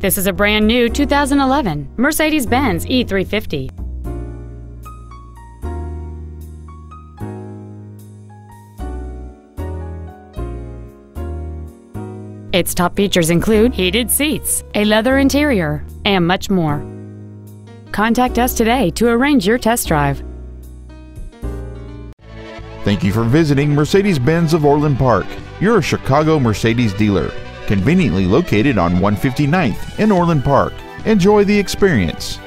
This is a brand new 2011 Mercedes-Benz E350. Its top features include heated seats, a leather interior, and much more. Contact us today to arrange your test drive. Thank you for visiting Mercedes-Benz of Orland Park. You're a Chicago Mercedes dealer, conveniently located on 159th in Orland Park. Enjoy the experience.